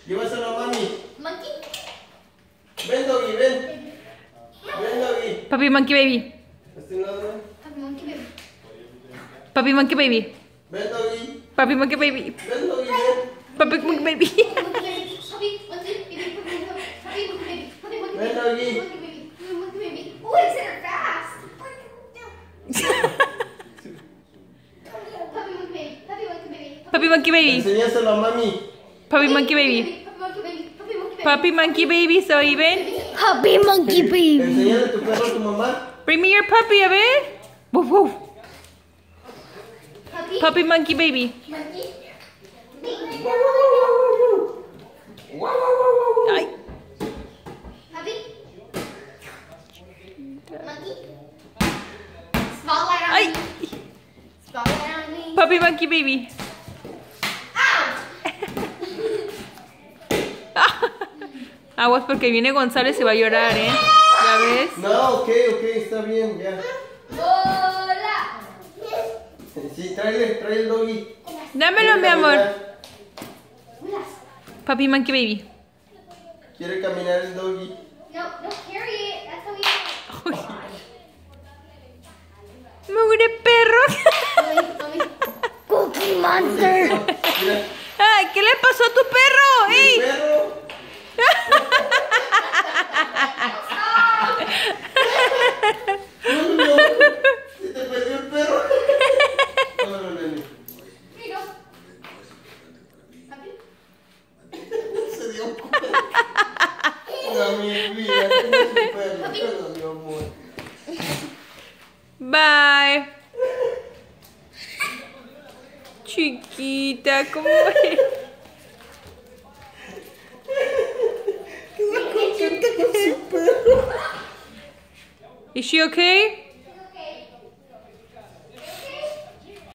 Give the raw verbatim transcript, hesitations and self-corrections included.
Llévaselo a mami. Monkey. Ven, Doggy, ven. Ven, Doggy. Papi Monkey Baby. Este lado, ven. Papi Monkey Baby. Papi Monkey Baby. Ven, Doggy. Papi Monkey Baby. Ven, Doggy, ven. Papi Monkey Baby. Papi Monkey Baby. Papi Monkey Baby. Papi Monkey Baby. Papi Monkey Ven, Baby. Doggy. Monkey Baby. Papi Monkey Baby. Oh, I said it fast. Papi Monkey Baby. Papi Monkey Baby. Papi Monkey Baby. Enseñáselo a mami. Papi Monkey Baby. Papi Monkey Baby. Papi Monkey Baby. Papi Monkey Baby, soy ven. Papi Monkey Baby. Enseñale tu perro a tu mamá. Bring me your puppy, a ver. Woof woof. Papi. Puppy Monkey Baby. Monkey. Ay. Papi. Monkey. Spotlight on Ay. me. Spotlight on me. Puppy Monkey Baby. Aguas porque viene González y va a llorar, ¿eh? ¿Ya ves? No, ok, ok, está bien, ya. Hola. Sí, tráele, trae el Doggy. Dámelo, mi Quiere amor. caminar. Papi Monkey Baby. Quiere caminar el Doggy. No, no carry it. That's how we do it. Mugre perro. Mommy, mommy. Cookie Monster. Mira, Ay, ¿qué le pasó a tu perro? el ¡Ey! perro. No, no, se te perdió el perro. Vámonos, nene. Here you go. Papi. Se dio cuenta. No, mi vida, tengo su perro. Perdón, mi amor. Bye. Chiquita, ¿cómo es? Quedó contenta con su perro. Is she okay?